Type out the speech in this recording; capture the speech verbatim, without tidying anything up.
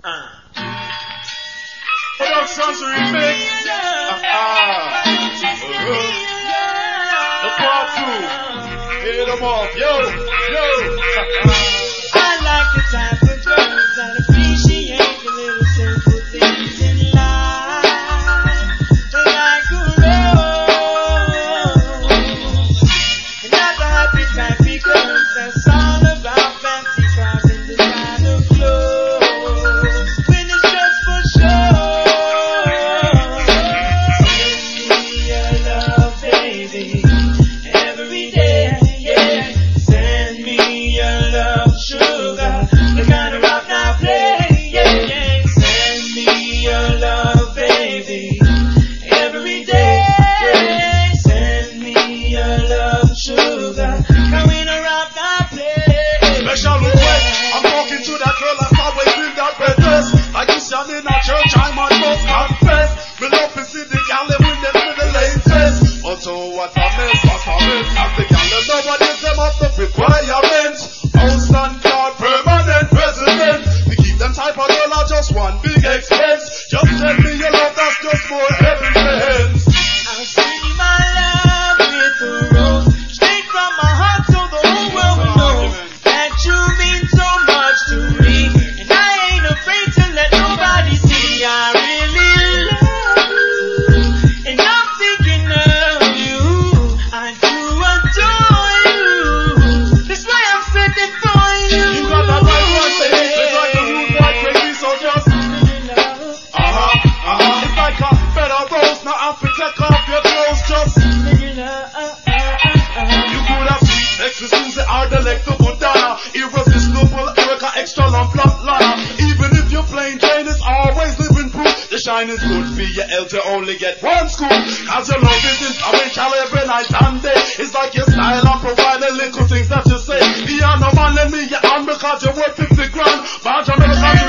Uh. Produkshunz remix. Ah. Uh-huh. The part two. Hit them off. Yo, yo. I like the type of girls that appreciate the little simple things in life. Like a rose. And not the happy type because that's all about fancy cars and designer clothes. When it's just for show. Send me your love, baby. Every day, yeah. Send me your love, sugar. The kind of rock I play, yeah, yeah. Send me your love, baby. Every day, yeah. Send me your love, sugar. Kind of rock I play. Special request. I'm talking to that girl that's always in that red dress. Like you stand in a church, I must confess. Me love to see the gal with them with the latest. Also, what a mess, what a mess. As the gal, nobody's them up the requirements. House and yard, permanent resident. We keep them type of girl are just one big expense. Just send me your love, that's just more heaven hands. I'll send you my love with a rose. Straight from my heart so the whole world will know that you mean so much to me. And I ain't afraid to let nobody see I really love you. And I'm thinking of you. I do adore you. That's why I'm sending for you. You got that right one, say it's like a rude boy crazy, so just uh-huh, uh-huh. It's like a better rose, now I have to take off your clothes, just you could have seen Sex with Susie are delectable Donna. Irresistible Erica, extra long plot lana. Even if you're plain Jane, it's always living proof. The shine is good for your L to only get one scoop. Cause your love isn't a rich every night and day. It's like your style and provide the little things that you say. The other man lend me your hand because you're worth fifty grand. But Jamericans